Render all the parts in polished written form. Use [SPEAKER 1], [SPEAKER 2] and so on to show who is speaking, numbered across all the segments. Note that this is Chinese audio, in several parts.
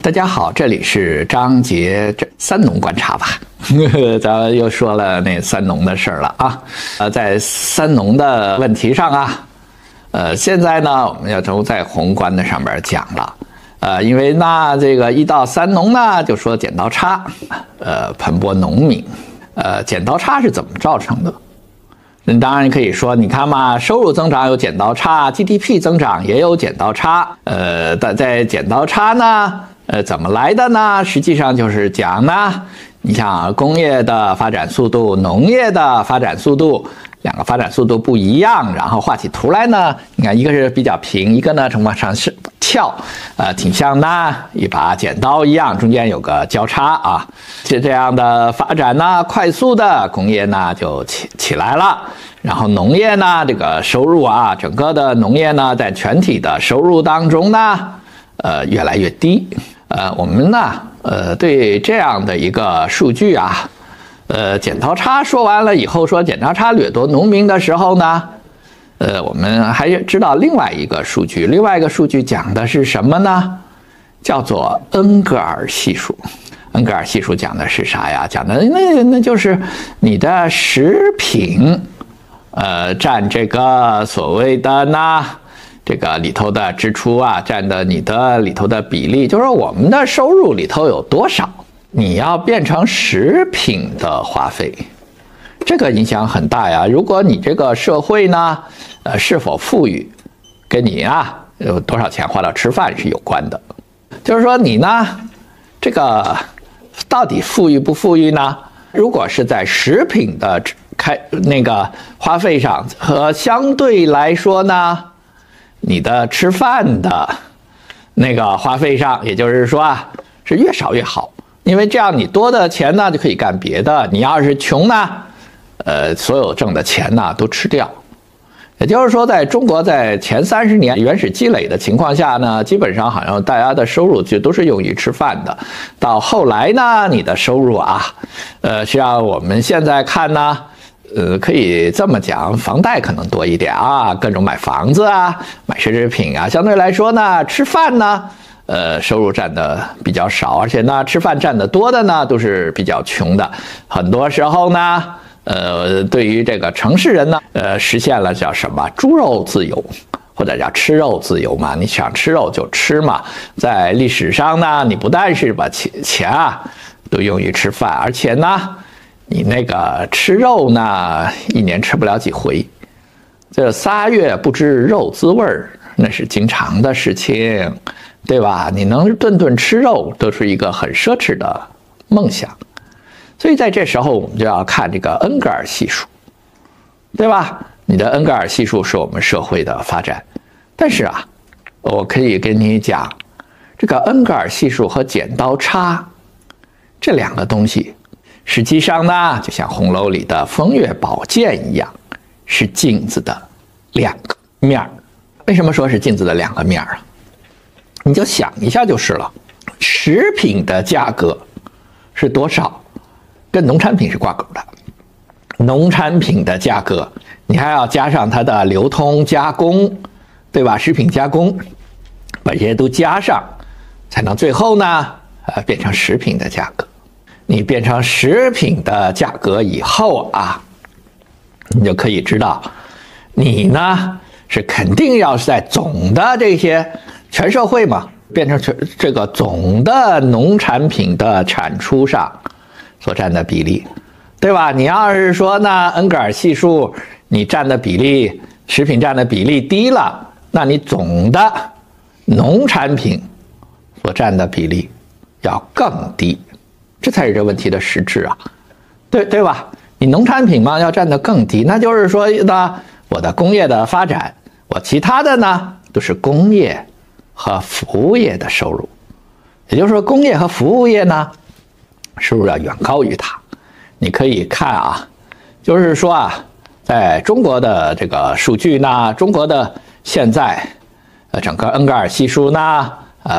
[SPEAKER 1] 大家好，这里是张杰三农观察吧。咱们又说了那三农的事儿了啊。在三农的问题上啊，现在呢我们要都在宏观的上面讲了。因为呢这个一到三农呢就说剪刀差，盆钵农民。剪刀差是怎么造成的？那当然可以说，你看嘛，收入增长有剪刀差 ，GDP 增长也有剪刀差。但在剪刀差呢，怎么来的呢？实际上就是讲呢，你像工业的发展速度、农业的发展速度，两个发展速度不一样，然后画起图来呢，你看一个是比较平，一个呢往上是翘，挺像呢一把剪刀一样，中间有个交叉啊。就这样的发展呢，快速的工业呢就起来了，然后农业呢这个收入啊，整个的农业呢在全体的收入当中呢，越来越低。我们呢，对这样的一个数据啊，剪刀差说完了以后，说剪刀差掠夺农民的时候呢，我们还知道另外一个数据，另外一个数据讲的是什么呢？叫做恩格尔系数。恩格尔系数讲的是啥呀？讲的那就是你的食品，占这个所谓的呢，这个里头的支出啊，占的你的里头的比例，就是我们的收入里头有多少，你要变成食品的花费，这个影响很大呀。如果你这个社会呢，是否富裕，跟你啊有多少钱花到吃饭是有关的。就是说你呢，这个到底富裕不富裕呢？如果是在食品的那个花费上，和相对来说呢，你的吃饭的那个花费上，也就是说啊，是越少越好，因为这样你多的钱呢就可以干别的。你要是穷呢，所有挣的钱呢都吃掉。也就是说，在中国在前30年原始积累的情况下呢，基本上好像大家的收入就都是用于吃饭的。到后来呢，你的收入啊，实际上我们现在看呢，可以这么讲，房贷可能多一点啊，各种买房子啊，买奢侈品啊，相对来说呢，吃饭呢，收入占的比较少，而且呢，吃饭占的多的呢，都是比较穷的。很多时候呢，对于这个城市人呢，实现了叫什么猪肉自由，或者叫吃肉自由嘛，你想吃肉就吃嘛。在历史上呢，你不但是把钱啊都用于吃饭，而且呢，你那个吃肉呢，一年吃不了几回，这3月不知肉滋味儿，那是经常的事情，对吧？你能顿顿吃肉，都是一个很奢侈的梦想。所以在这时候，我们就要看这个恩格尔系数，对吧？你的恩格尔系数是我们社会的发展，但是啊，我可以跟你讲，这个恩格尔系数和剪刀差这两个东西，实际上呢，就像红楼里的风月宝剑一样，是镜子的两个面儿。为什么说是镜子的两个面儿啊？你就想一下就是了。食品的价格是多少，跟农产品是挂钩的。农产品的价格，你还要加上它的流通加工，对吧？食品加工，把这些都加上，才能最后呢，变成食品的价格。你变成食品的价格以后啊，你就可以知道，你呢是肯定要是在总的这些全社会嘛，变成这个总的农产品的产出上所占的比例，对吧？你要是说呢，恩格尔系数你占的比例，食品占的比例低了，那你总的农产品所占的比例要更低，这才是这问题的实质啊，对吧？你农产品嘛要占得更低，那就是说呢，我的工业的发展，我其他的呢都是工业和服务业的收入，也就是说，工业和服务业呢收入要远高于它。你可以看啊，就是说啊，在中国的这个数据呢，中国的现在整个恩格尔系数呢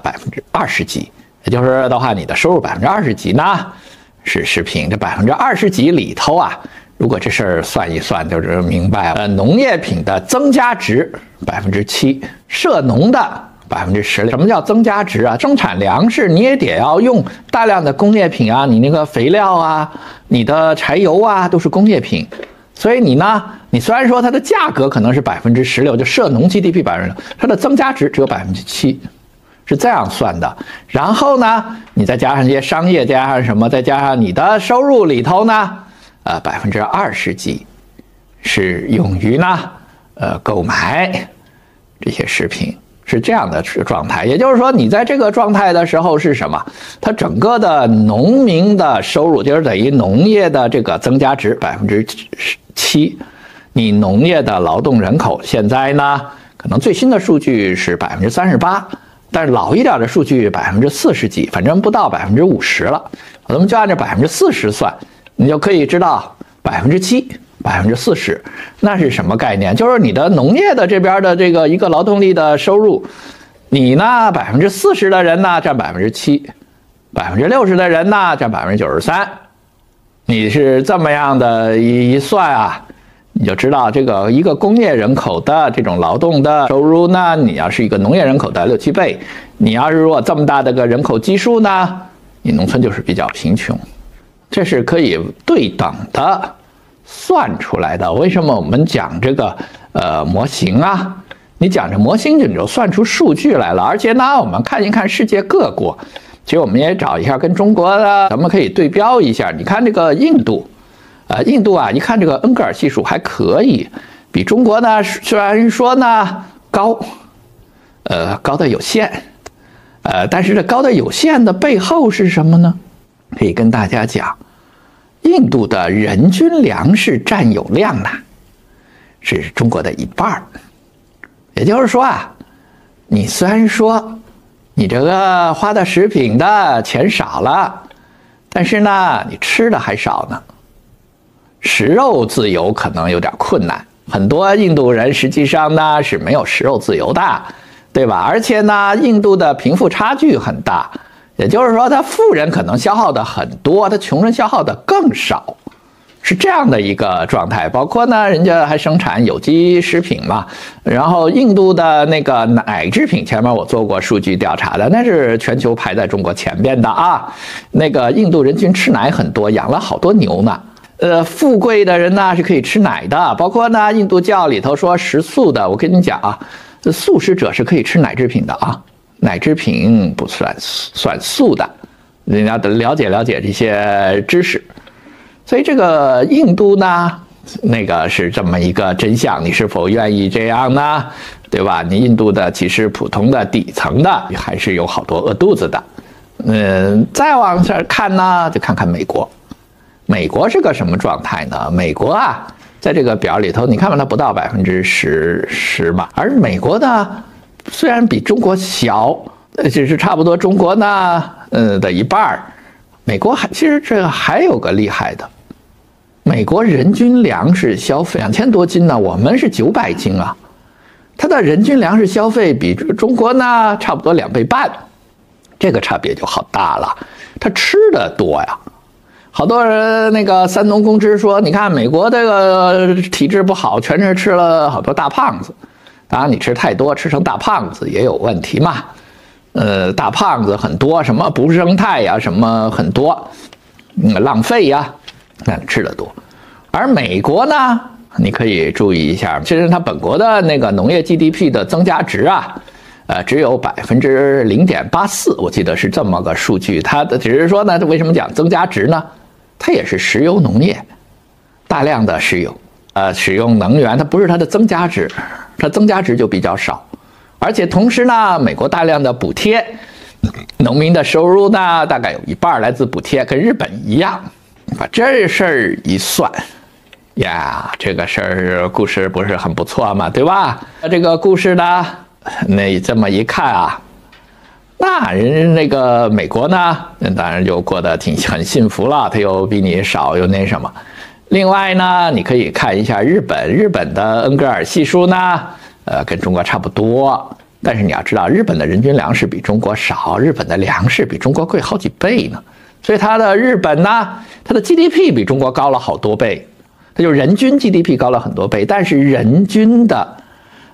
[SPEAKER 1] ，20%几，也就是的话，你的收入20%几呢是食品，这20%几里头啊，如果这事儿算一算，就是明白农业品的增加值7%，涉农的 16%。什么叫增加值啊？生产粮食你也得要用大量的工业品啊，你那个肥料啊，你的柴油啊，都是工业品。所以你虽然说它的价格可能是16%，就涉农 GDP 6%，它的增加值只有7%，是这样算的。然后呢，你再加上这些商业，加上什么，再加上你的收入里头呢，20%几是用于购买这些食品，是这样的状态。也就是说，你在这个状态的时候是什么？它整个的农民的收入就是等于农业的这个增加值7%，你农业的劳动人口现在呢，可能最新的数据是38%，但是老一点的数据40几，反正不到50%了。我们就按照40%算，你就可以知道7%40%，那是什么概念？就是你的农业的这边的这个一个劳动力的收入，你呢40%的人呢占7%，60%的人呢占93%。你是这么样的一算啊，你就知道这个一个工业人口的这种劳动的收入呢，你要是一个农业人口的6-7倍，你要是如果这么大的个人口基数呢，你农村就是比较贫穷，这是可以对等的算出来的。为什么我们讲这个模型啊？你讲这模型你就算出数据来了，而且呢，我们看一看世界各国，其实我们也找一下跟中国的，咱们可以对标一下。你看这个印度，印度啊，一看这个恩格尔系数还可以，比中国呢虽然说呢高，高的有限，但是这高的有限的背后是什么呢？可以跟大家讲，印度的人均粮食占有量呢是中国的1半，也就是说啊，你虽然说你这个花的食品的钱少了，但是呢，你吃的还少呢。食肉自由可能有点困难，很多印度人实际上呢是没有食肉自由的，对吧？而且呢，印度的贫富差距很大，也就是说，他富人可能消耗的很多，他穷人消耗的更少。是这样的一个状态。包括呢，人家还生产有机食品嘛，然后印度的那个奶制品，前面我做过数据调查的，那是全球排在中国前边的啊。那个印度人均吃奶很多，养了好多牛呢。富贵的人呢是可以吃奶的，包括呢印度教里头说食素的，我跟你讲啊，素食者是可以吃奶制品的啊，奶制品不算素的，人家得了解了解这些知识。所以这个印度呢，那个是这么一个真相，你是否愿意这样呢？对吧？你印度的其实普通的底层的还是有好多饿肚子的。再往这看呢，就看看美国。美国是个什么状态呢？美国啊，在这个表里头，你看吧，它不到10%嘛。而美国呢，虽然比中国小，只是差不多中国呢，的1半。美国其实这个还有个厉害的，美国人均粮食消费2000多斤呢，我们是900斤啊，它的人均粮食消费比中国呢差不多2倍半，这个差别就好大了。它吃的多呀。好多人那个三农公知说，你看美国这个体质不好，全是吃了好多大胖子。当然你吃太多，吃成大胖子也有问题嘛。大胖子很多，什么不生态呀，什么很多，浪费呀，那吃的多。而美国呢，你可以注意一下，其实它本国的那个农业 GDP 的增加值啊，只有0.84%，我记得是这么个数据。它的只是说呢，为什么讲增加值呢？它也是石油农业，大量的石油，使用能源，它不是它的增加值，它增加值就比较少。而且同时呢，美国大量的补贴，农民的收入呢，大概有1半来自补贴，跟日本一样。把这事儿一算，呀，这个事儿故事不是很不错嘛，对吧？这个故事呢，那这么一看啊，那人那个美国呢，当然就过得很幸福了，它又比你少，又那什么。另外呢，你可以看一下日本，日本的恩格尔系数呢，跟中国差不多，但是你要知道，日本的人均粮食比中国少，日本的粮食比中国贵好几倍呢。所以它的日本呢，它的 GDP 比中国高了好多倍，它就人均 GDP 高了很多倍，但是人均的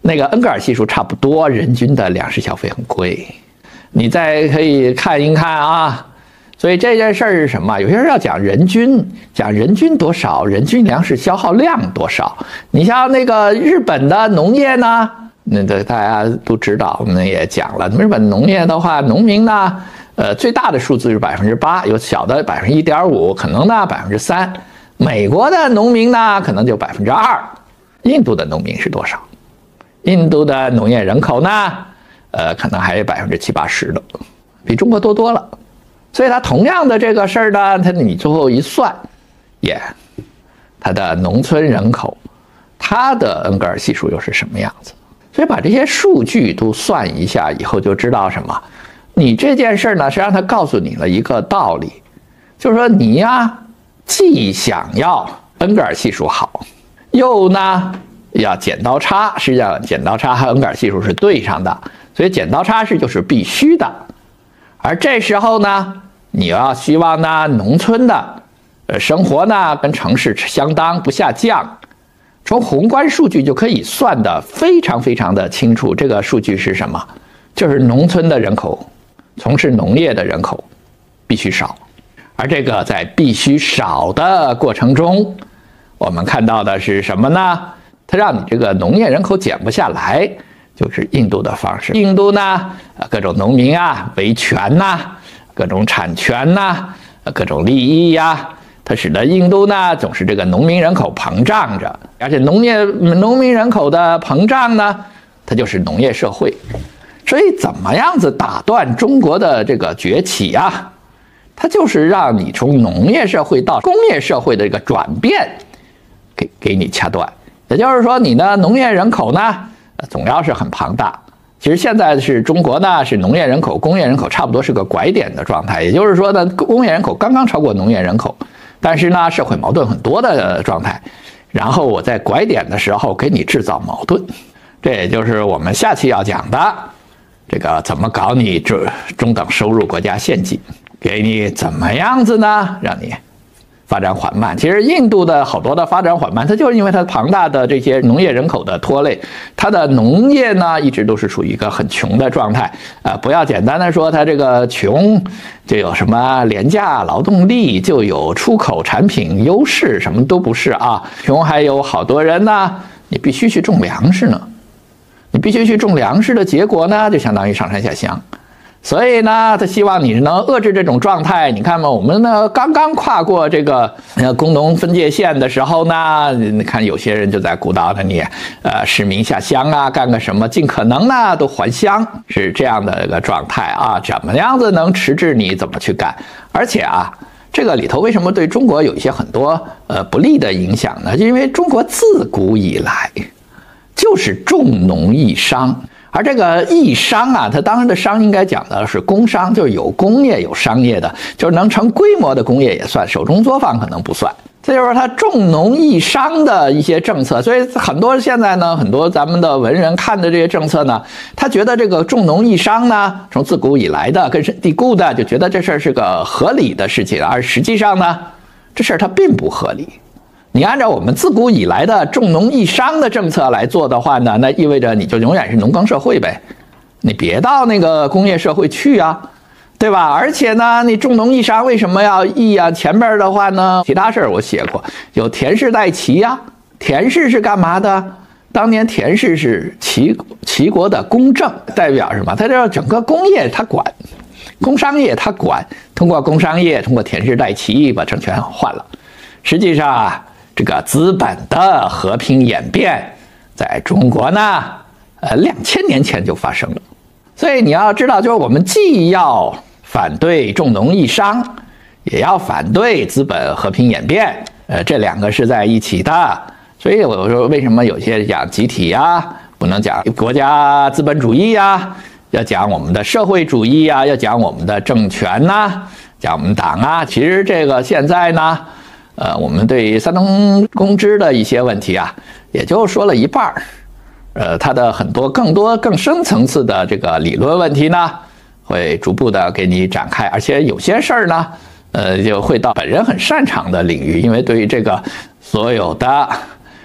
[SPEAKER 1] 那个恩格尔系数差不多，人均的粮食消费很贵。你再可以看一看啊。所以这件事儿是什么？有些人要讲人均多少，人均粮食消耗量多少。你像那个日本的农业呢，那大家都知道，我们也讲了，日本农业的话，农民呢，最大的数字是8%，有小的1.5%，可能呢3%。美国的农民呢，可能就2%。印度的农民是多少？印度的农业人口呢，可能还有70-80%的，比中国多了。所以它同样的这个事儿呢，你最后一算，它的农村人口，它的恩格尔系数又是什么样子？所以把这些数据都算一下以后，就知道什么？你这件事呢，实际上它告诉你了一个道理，就是说你呀，既想要恩格尔系数好，又呢要剪刀差，实际上剪刀差和恩格尔系数是对上的，所以剪刀差就是必须的。而这时候呢，你要希望呢，农村的生活呢跟城市相当不下降，从宏观数据就可以算得非常的清楚。这个数据是什么？就是农村的人口，从事农业的人口必须少，而这个在必须少的过程中，我们看到的是什么呢？它让你这个农业人口减不下来。就是印度的方式。印度呢，各种农民啊，维权呐，各种产权呐，各种利益呀，它使得印度呢总是这个农民人口膨胀着，而且农民人口的膨胀呢，它就是农业社会。所以怎么样子打断中国的这个崛起啊？它就是让你从农业社会到工业社会的这个转变，给你掐断。也就是说，你的农业人口呢？总要是很庞大。其实现在是中国呢，是农业人口、工业人口差不多是个拐点的状态。也就是说呢，工业人口刚刚超过农业人口，但是呢，社会矛盾很多的状态。然后我在拐点的时候给你制造矛盾，这也就是我们下期要讲的这个怎么搞你中等收入国家陷阱，给你怎么样子呢？让你发展缓慢。其实印度的好多的发展缓慢，它就是因为它庞大的这些农业人口的拖累，它的农业呢一直都是处于一个很穷的状态不要简单的说它这个穷就有什么廉价劳动力，就有出口产品优势，什么都不是啊。穷还有好多人呢，你必须去种粮食呢，你必须去种粮食的结果呢，就相当于上山下乡。所以呢，他希望你能遏制这种状态。你看嘛，我们呢刚刚跨过这个工农分界线的时候呢，你看有些人就在鼓捣着你，市民下乡啊，干个什么，尽可能呢都还乡，是这样的一个状态啊。怎么样子能迟滞你怎么去干？而且啊，这个里头为什么对中国有一些很多不利的影响呢？就因为中国自古以来就是重农抑商。而这个抑商啊，它当然的商应该讲的是工商，就是有工业有商业的，就是能成规模的工业也算，手中作坊可能不算。这就是它重农抑商的一些政策。所以很多现在呢，很多咱们的文人看的这些政策呢，他觉得这个重农抑商呢，从自古以来的根深蒂固的，就觉得这事儿是个合理的事情，而实际上呢，这事儿它并不合理。你按照我们自古以来的重农抑商的政策来做的话呢，那意味着你就永远是农耕社会呗，你别到那个工业社会去啊，对吧？而且呢，你重农抑商为什么要抑啊？前面的话呢，其他事儿我写过，有田氏代齐呀。田氏是干嘛的？当年田氏是齐国的公正，代表什么？他这整个工业他管，工商业他管，通过工商业，通过田氏代齐把政权换了。实际上啊，这个资本的和平演变，在中国呢，2000年前就发生了。所以你要知道，就是我们既要反对重农抑商，也要反对资本和平演变，这两个是在一起的。所以我说，为什么有些讲集体呀，不能讲国家资本主义呀，要讲我们的社会主义呀，要讲我们的政权呐，讲我们党啊。其实这个现在呢，我们对三农公知的一些问题啊，也就说了一半它的很多更深层次的这个理论问题呢，会逐步的给你展开，而且有些事儿呢，就会到本人很擅长的领域，因为对于这个所有的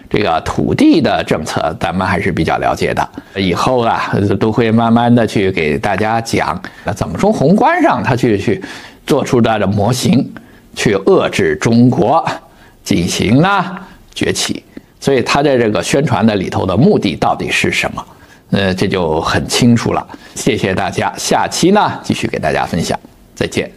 [SPEAKER 1] 这个土地的政策咱们还是比较了解的，以后啊都会慢慢的去给大家讲，怎么从宏观上他去做出它的模型，去遏制中国进行崛起。所以他在这个宣传的里头的目的到底是什么？这就很清楚了。谢谢大家，下期呢继续给大家分享，再见。